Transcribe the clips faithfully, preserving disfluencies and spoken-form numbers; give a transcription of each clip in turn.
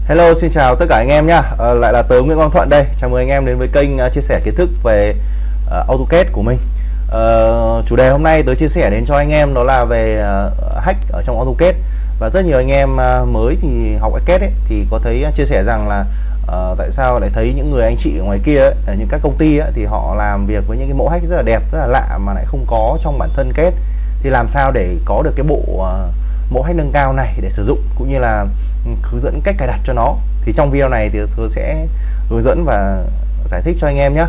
Hello, xin chào tất cả anh em nhá. Ờ, lại là tớ Nguyễn Quang Thuận đây. Chào mừng anh em đến với kênh uh, chia sẻ kiến thức về uh, AutoCAD của mình. Uh, chủ đề hôm nay tớ chia sẻ đến cho anh em đó là về uh, hack ở trong AutoCAD. Và rất nhiều anh em uh, mới thì học CAD ấy, thì có thấy uh, chia sẻ rằng là uh, tại sao lại thấy những người anh chị ở ngoài kia ấy, ở những các công ty ấy, thì họ làm việc với những cái mẫu hack rất là đẹp, rất là lạ mà lại không có trong bản thân CAD. Thì làm sao để có được cái bộ uh, mẫu hack nâng cao này để sử dụng, cũng như là hướng dẫn cách cài đặt cho nó. Thì trong video này thì tôi sẽ hướng dẫn và giải thích cho anh em nhé.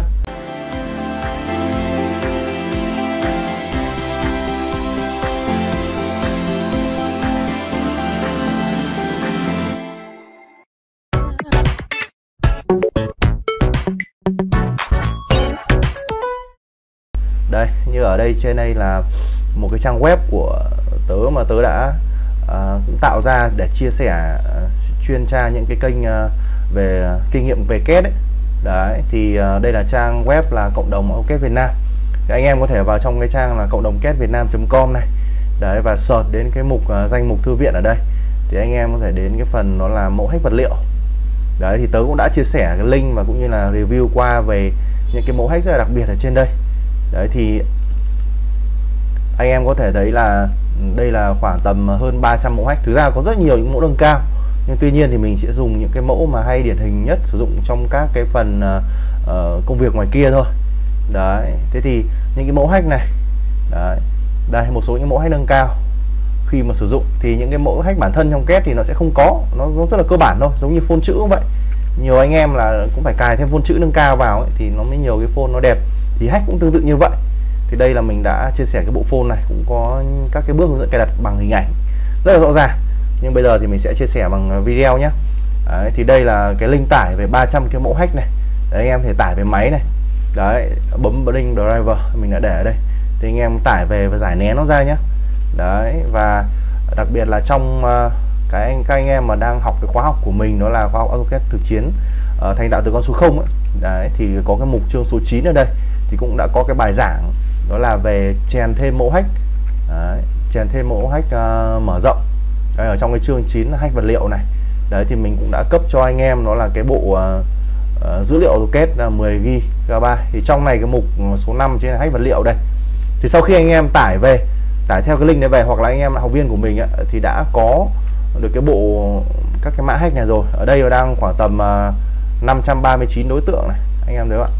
Đây, như ở đây trên đây là một cái trang web của tớ mà tớ đã uh, cũng tạo ra để chia sẻ uh, chuyên tra những cái kênh uh, về kinh nghiệm về CAD ấy. Đấy, thì uh, đây là trang web là cộng đồng AutoCAD Việt Nam. Thì anh em có thể vào trong cái trang là cộng đồng cad việt nam chấm com này. Đấy, và search đến cái mục uh, danh mục thư viện ở đây. Thì anh em có thể đến cái phần đó là mẫu hack vật liệu. Đấy, thì tớ cũng đã chia sẻ cái link và cũng như là review qua về những cái mẫu hack rất là đặc biệt ở trên đây. Đấy, thì anh em có thể thấy là đây là khoảng tầm hơn ba trăm mẫu hack. Thực ra có rất nhiều những mẫu nâng cao, nhưng tuy nhiên thì mình sẽ dùng những cái mẫu mà hay điển hình nhất sử dụng trong các cái phần uh, công việc ngoài kia thôi. Đấy, thế thì những cái mẫu hack này, đấy, đây một số những mẫu hack nâng cao khi mà sử dụng thì những cái mẫu hack bản thân trong CAD thì nó sẽ không có, nó, nó rất là cơ bản thôi, giống như phông chữ cũng vậy. Nhiều anh em là cũng phải cài thêm phông chữ nâng cao vào ấy, thì nó mới nhiều cái phông nó đẹp. Thì hack cũng tương tự như vậy. Thì đây là mình đã chia sẻ cái bộ phone này, cũng có các cái bước hướng dẫn cài đặt bằng hình ảnh rất là rõ ràng. Nhưng bây giờ thì mình sẽ chia sẻ bằng video nhé. Đấy, thì đây là cái link tải về ba trăm cái mẫu hack này. Đấy, anh em thể tải về máy này. Đấy, bấm link driver mình đã để ở đây. Thì anh em tải về và giải nén nó ra nhé. Đấy, và đặc biệt là trong uh, cái anh các anh em mà đang học cái khóa học của mình, đó là khóa học AutoCAD thực chiến uh, thành tạo từ con số không ấy. Đấy, thì có cái mục chương số chín ở đây thì cũng đã có cái bài giảng đó là về chèn thêm mẫu hack. Đấy, chèn thêm mẫu hack uh, mở rộng. Đây, ở trong cái chương chín là hack vật liệu này. Đấy, thì mình cũng đã cấp cho anh em đó là cái bộ uh, uh, dữ liệu AutoCAD là mười gi ga bai. Thì trong này cái mục số năm trên hack vật liệu đây. Thì sau khi anh em tải về, tải theo cái link này về, hoặc là anh em là học viên của mình ấy, thì đã có được cái bộ các cái mã hack này rồi. Ở đây nó đang khoảng tầm uh, năm trăm ba mươi chín đối tượng này, anh em thấy không ạ?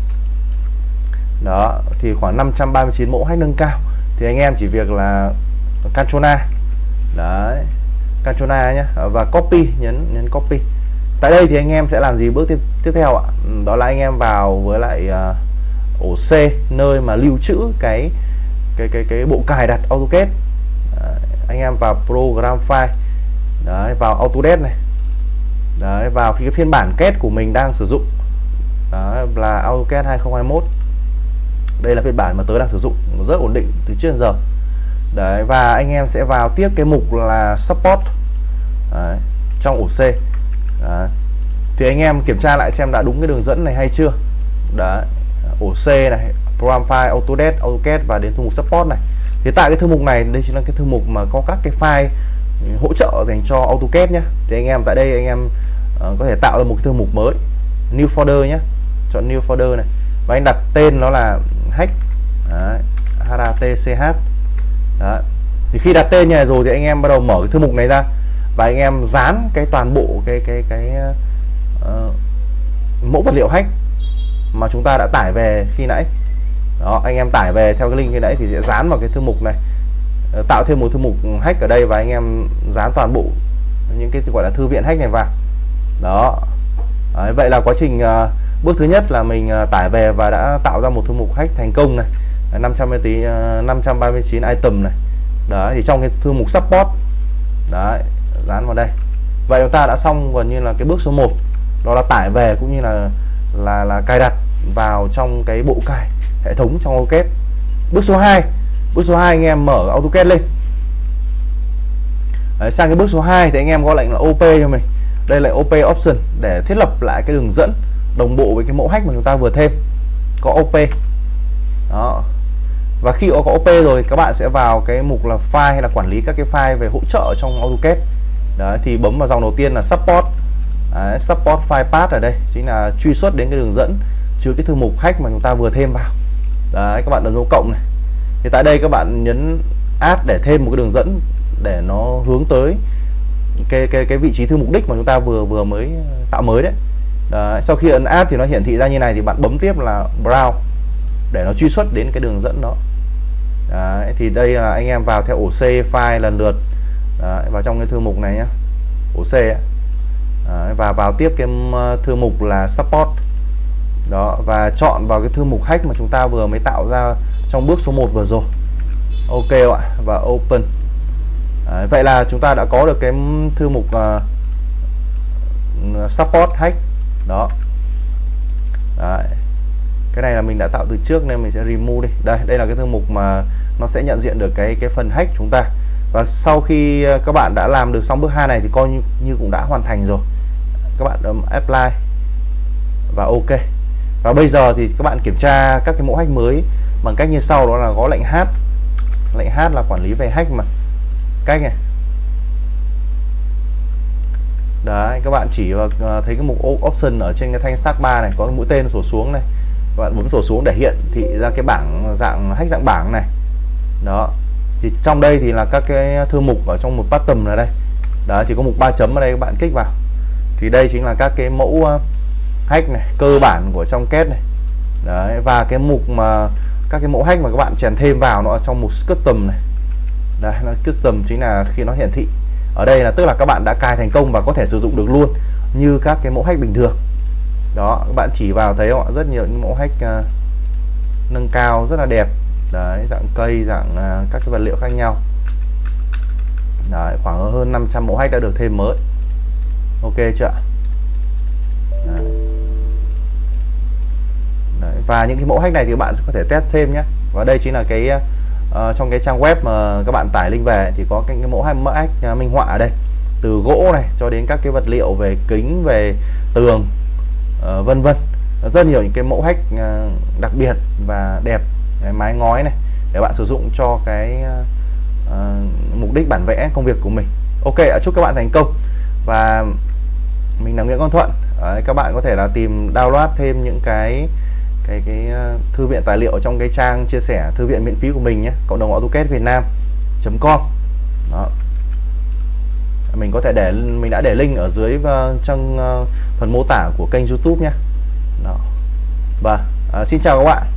Đó, thì khoảng năm trăm ba mươi chín mẫu hack nâng cao. Thì anh em chỉ việc là Ctrl A. Đấy, Ctrl A nhé, và copy, nhấn nhấn copy. Tại đây thì anh em sẽ làm gì bước tiếp tiếp theo ạ? Đó là anh em vào với lại uh, ổ C, nơi mà lưu trữ cái cái cái cái bộ cài đặt AutoCAD. Đấy, anh em vào program file. Đấy, vào Autodesk này. Đấy, vào cái phiên bản CAD của mình đang sử dụng. Đó là AutoCAD hai không hai mốt. Đây là phiên bản mà tớ đang sử dụng, rất ổn định từ trước đến giờ. Đấy, và anh em sẽ vào tiếp cái mục là support. Đấy, trong ổ C. Đấy, thì anh em kiểm tra lại xem đã đúng cái đường dẫn này hay chưa. Đấy, ổ C này, program file, Autodesk, AutoCAD và đến thư mục support này. Thì tại cái thư mục này, đây chính là cái thư mục mà có các cái file hỗ trợ dành cho AutoCAD nhé. Thì anh em tại đây anh em uh, có thể tạo ra một cái thư mục mới, new folder nhé, chọn new folder này, và anh đặt tên nó là hack. Đấy, hát a tê xê hát. Đấy, thì khi đặt tên như này rồi thì anh em bắt đầu mở cái thư mục này ra và anh em dán cái toàn bộ cái cái cái uh, mẫu vật liệu hack mà chúng ta đã tải về khi nãy. Đó, anh em tải về theo cái link khi nãy thì sẽ dán vào cái thư mục này, tạo thêm một thư mục hack ở đây và anh em dán toàn bộ những cái gọi là thư viện hack này vào. Đó. Đấy, vậy là quá trình uh, bước thứ nhất là mình uh, tải về và đã tạo ra một thư mục hack thành công này. Đấy, năm trăm ba mươi chín item này. Đấy, thì trong cái thư mục support. Đấy, dán vào đây. Vậy chúng ta đã xong gần như là cái bước số một, đó là tải về cũng như là là là cài đặt vào trong cái bộ cài hệ thống trong AutoCAD. Bước số hai, bước số hai anh em mở AutoCAD lên. Đấy, sang cái bước số hai thì anh em có lệnh là ô pê cho mình. Đây là ô pê option để thiết lập lại cái đường dẫn đồng bộ với cái mẫu hack mà chúng ta vừa thêm. Có ô pê. Đó. Và khi có ô pê rồi các bạn sẽ vào cái mục là file hay là quản lý các cái file về hỗ trợ trong AutoCAD. Đấy, thì bấm vào dòng đầu tiên là support. Đấy, support file path ở đây chính là truy xuất đến cái đường dẫn chứa cái thư mục hack mà chúng ta vừa thêm vào. Đấy, các bạn ấn dấu cộng này. Thì tại đây các bạn nhấn add để thêm một cái đường dẫn để nó hướng tới cái cái cái vị trí thư mục đích mà chúng ta vừa vừa mới tạo mới đấy. Đấy, sau khi ấn add thì nó hiển thị ra như này, thì bạn bấm tiếp là browse để nó truy xuất đến cái đường dẫn đó. Đấy, thì đây là anh em vào theo ổ C file lần lượt. Đấy, vào trong cái thư mục này nhé, ổ C ấy. Đấy, và vào tiếp cái thư mục là support đó, và chọn vào cái thư mục hack mà chúng ta vừa mới tạo ra trong bước số một vừa rồi. Ok các bạn, và open. Đấy, vậy là chúng ta đã có được cái thư mục uh, support hack đó. Đấy, cái này là mình đã tạo từ trước nên mình sẽ remove đi. Đây, đây là cái thư mục mà nó sẽ nhận diện được cái cái phần hack chúng ta. Và sau khi các bạn đã làm được xong bước hai này thì coi như, như cũng đã hoàn thành rồi. Các bạn bấm apply và ok. Và bây giờ thì các bạn kiểm tra các cái mẫu hack mới bằng cách như sau, đó là có lệnh h. Lệnh h là quản lý về hack mà. Cách này. Đấy, các bạn chỉ vào thấy cái mục option ở trên cái thanh taskbar này, có cái mũi tên sổ xuống này. Các bạn bấm sổ xuống để hiện thị ra cái bảng dạng hack dạng bảng này. Đó. Thì trong đây thì là các cái thư mục ở trong một pattern ở đây. Đấy, thì có mục ba chấm ở đây, các bạn kích vào. Thì đây chính là các cái mẫu hack này, cơ bản của trong kết này. Đấy, và cái mục mà các cái mẫu hack mà các bạn chèn thêm vào nó ở trong mục custom này. Đây, nó custom chính là khi nó hiển thị. Ở đây là tức là các bạn đã cài thành công và có thể sử dụng được luôn như các cái mẫu hack bình thường. Đó, các bạn chỉ vào thấy không ạ? Rất nhiều những mẫu hack uh, nâng cao rất là đẹp. Đấy, dạng cây, dạng uh, các cái vật liệu khác nhau. Đấy, khoảng hơn năm trăm mẫu hack đã được thêm mới. Ok chưa ạ? Đấy. Đấy, và những cái mẫu hack này thì các bạn có thể test thêm nhé. Và đây chính là cái uh, trong cái trang web mà các bạn tải link về thì có cái, cái mẫu hack, mẫu hack uh, minh họa ở đây, từ gỗ này cho đến các cái vật liệu về kính, về tường, uh, vân vân. Rất nhiều những cái mẫu hack uh, đặc biệt và đẹp. Cái mái ngói này để bạn sử dụng cho cái uh, mục đích bản vẽ công việc của mình. Ok, chúc các bạn thành công. Và mình là Nguyễn Quang Thuận. Đấy, các bạn có thể là tìm download thêm những cái cái cái uh, thư viện tài liệu trong cái trang chia sẻ thư viện miễn phí của mình nhé, cộng đồng AutoCAD Việt Nam chấm com. Đó. Mình có thể để mình đã để link ở dưới uh, trong uh, phần mô tả của kênh YouTube nhé. Đó. Và uh, xin chào các bạn.